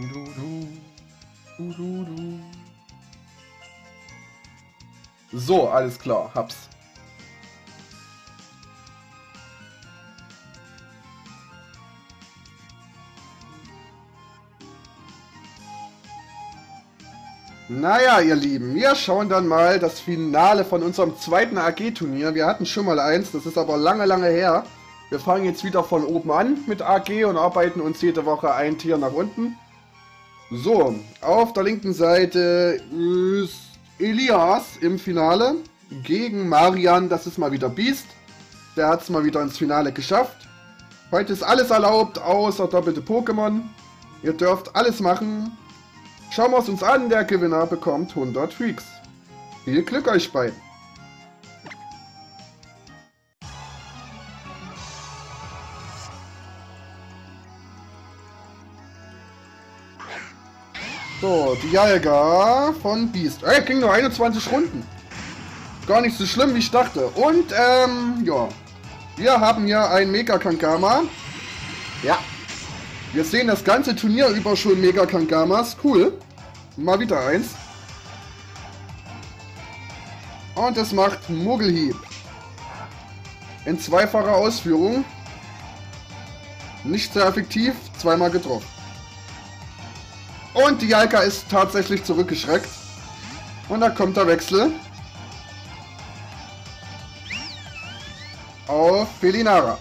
Du, du, du, du, du. So, alles klar, hab's. Naja, ihr Lieben, wir schauen dann mal das Finale von unserem zweiten AG-Turnier. Wir hatten schon mal eins, das ist aber lange, lange her. Wir fangen jetzt wieder von oben an mit AG und arbeiten uns jede Woche ein Tier nach unten. So, auf der linken Seite ist Elias im Finale gegen Marian, das ist mal wieder Beast. Der hat es mal wieder ins Finale geschafft. Heute ist alles erlaubt, außer doppelte Pokémon. Ihr dürft alles machen. Schauen wir es uns an, der Gewinner bekommt 100 Freaks. Viel Glück euch beiden. So, die Jalga von Beast. Ging nur 21 Runden. Gar nicht so schlimm, wie ich dachte. Und, ja. Wir haben hier ein Mega Kankama. Ja. Wir sehen das ganze Turnier über schon Mega Kangamas. Cool. Mal wieder eins. Und es macht Muggelhieb. In zweifacher Ausführung. Nicht sehr effektiv. Zweimal getroffen. Und die Jalka ist tatsächlich zurückgeschreckt. Und da kommt der Wechsel. Auf Felinara.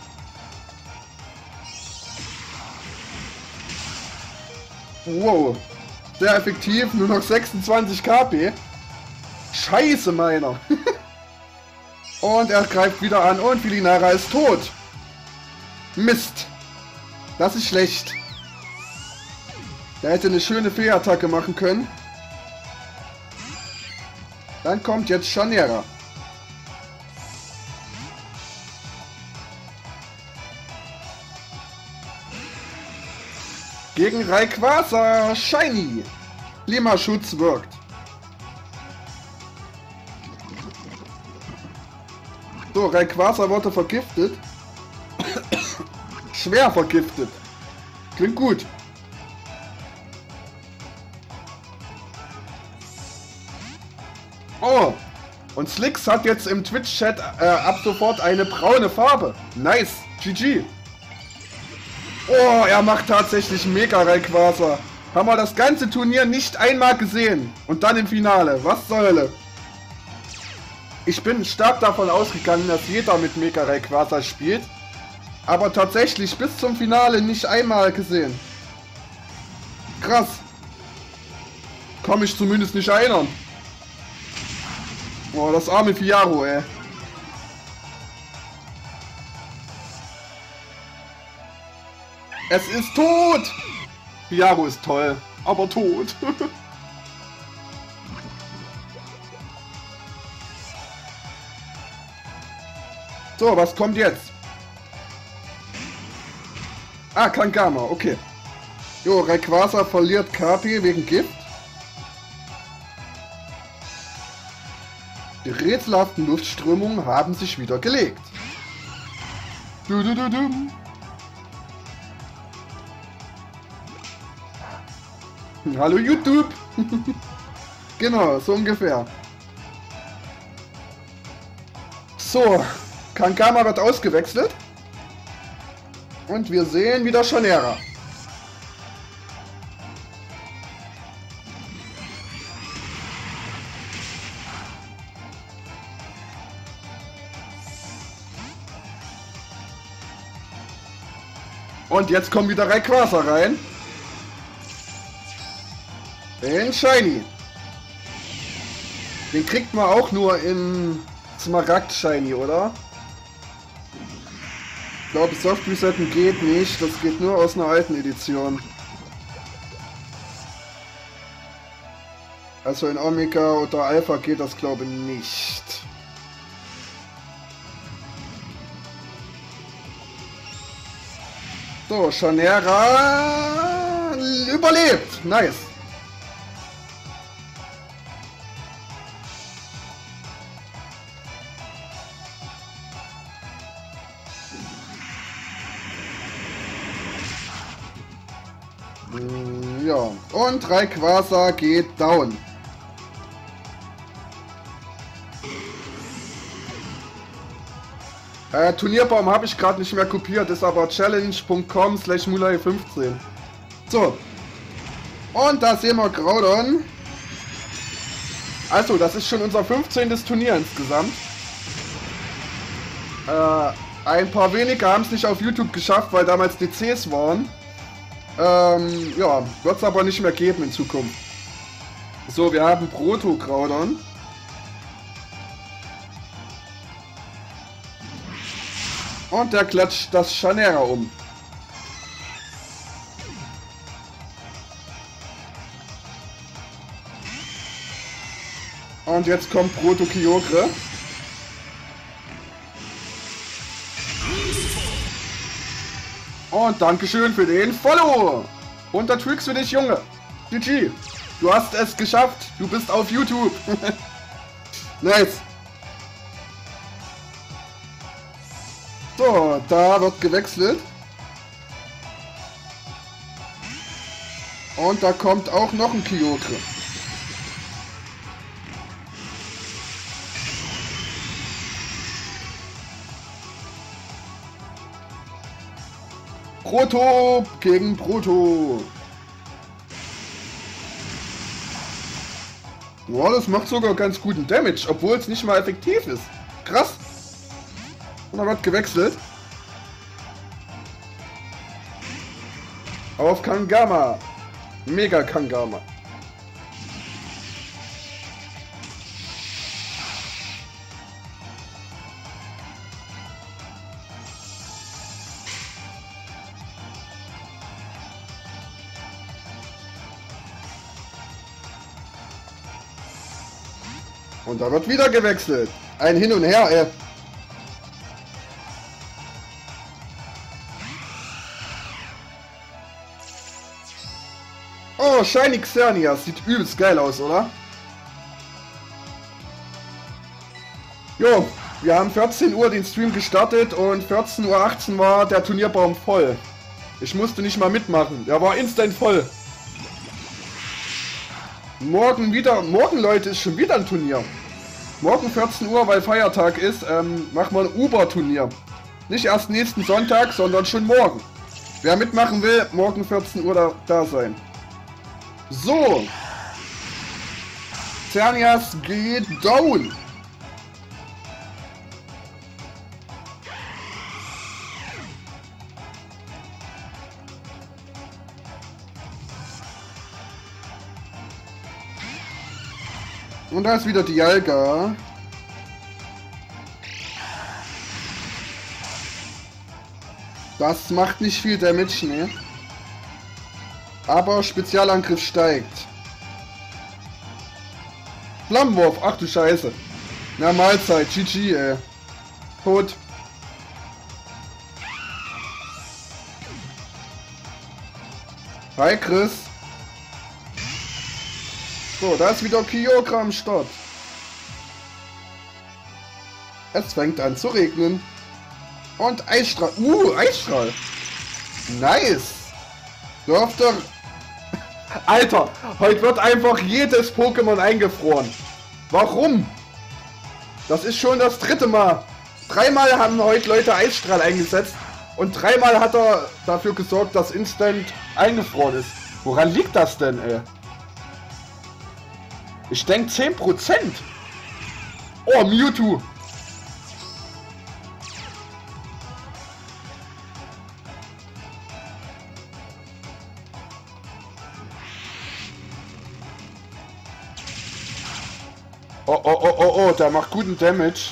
Wow. Sehr effektiv. Nur noch 26 KP. Scheiße, meiner. Und er greift wieder an. Und Felinara ist tot. Mist. Das ist schlecht. Der hätte eine schöne Fee-Attacke machen können. Dann kommt jetzt Chanera. Gegen Rayquaza. Shiny. Klimaschutz wirkt. So, Rayquaza wurde vergiftet. Schwer vergiftet. Klingt gut. Oh, und Slicks hat jetzt im Twitch-Chat ab sofort eine braune Farbe. Nice, GG. Oh, er macht tatsächlich mega Rayquaza. Haben wir das ganze Turnier nicht einmal gesehen. Und dann im Finale. Was zur Hölle? Ich bin stark davon ausgegangen, dass jeder mit Mega Rayquaza spielt. Aber tatsächlich bis zum Finale nicht einmal gesehen. Krass. Kann mich zumindest nicht erinnern. Oh, das arme Fiaro, ey. Es ist tot! Fiaro ist toll, aber tot. So, was kommt jetzt? Ah, Kankama, okay. Jo, Rayquaza verliert KP wegen Gift. Die rätselhaften Luftströmungen haben sich wieder gelegt. Du, du, du, du. Hallo YouTube! Genau, so ungefähr. So, Kankama wird ausgewechselt. Und wir sehen wieder Chanera. Und jetzt kommt wieder Rayquaza rein. Den Shiny. Den kriegt man auch nur in Smaragd Shiny, oder? Ich glaube, Soft Resetten geht nicht. Das geht nur aus einer alten Edition. Also in Omega oder Alpha geht das, glaube ich, nicht. So, Chanera überlebt. Nice. Ja, und Rayquaza geht down. Turnierbaum habe ich gerade nicht mehr kopiert, ist aber challenge.com/mulai15. So. Und da sehen wir Groudon. Also, das ist schon unser 15. Turnier insgesamt. Ein paar wenige haben es nicht auf YouTube geschafft, weil damals DCs waren. Ja, wird es aber nicht mehr geben in Zukunft. So, wir haben Proto-Groudon. Und der klatscht das Chanera um. Und jetzt kommt Proto-Kyogre. Und Dankeschön für den Follow. Und der Tricks für dich, Junge. GG. Du hast es geschafft. Du bist auf YouTube. Nice. So, da wird gewechselt. Und da kommt auch noch ein Kyogre. Proto gegen Proto. Boah, das macht sogar ganz guten Damage, obwohl es nicht mal effektiv ist. Krass. Und dann wird gewechselt. Auf Kangama. Mega Kangama. Und da wird wieder gewechselt. Ein Hin und Her, ey. Oh, Shiny Xerneas. Sieht übelst geil aus, oder? Jo, wir haben 14 Uhr den Stream gestartet und 14:18 Uhr war der Turnierbaum voll. Ich musste nicht mal mitmachen. Der war instant voll. Morgen, Leute, ist schon wieder ein Turnier. Morgen 14 Uhr, weil Feiertag ist, machen wir ein Uber-Turnier. Nicht erst nächsten Sonntag, sondern schon morgen. Wer mitmachen will, morgen 14 Uhr da sein. So. Xerneas geht down. Und da ist wieder Dialga. Das macht nicht viel Damage, ne? Aber Spezialangriff steigt. Flammenwurf, ach du Scheiße. Na Mahlzeit, GG, ey. Tot. Hi Chris. So, da ist wieder Kyogre am Start. Es fängt an zu regnen. Und Eisstrahl. Eisstrahl. Nice. Dürfte... Alter, heute wird einfach jedes Pokémon eingefroren. Warum? Das ist schon das 3. Mal. 3-mal haben heute Leute Eisstrahl eingesetzt. Und 3-mal hat er dafür gesorgt, dass Instant eingefroren ist. Woran liegt das denn, ey? Ich denke 10%. Oh, Mewtwo. Oh, der macht guten Damage.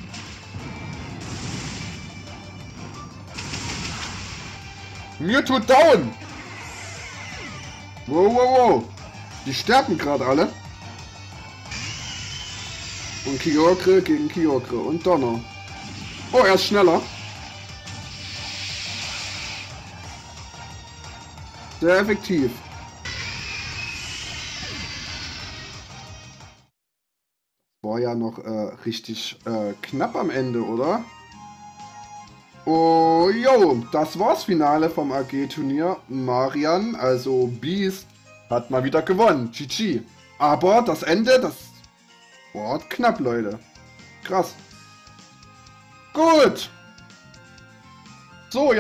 Mewtwo down. Wow. Die sterben gerade alle. Und Kyogre gegen Kyogre und Donner. Oh, er ist schneller. Sehr effektiv. War ja noch richtig knapp am Ende, oder? Oh, yo, das war's Finale vom AG-Turnier. Marian, also Beast, hat mal wieder gewonnen. GG. Aber das Ende, das war knapp, Leute. Krass. Gut. So,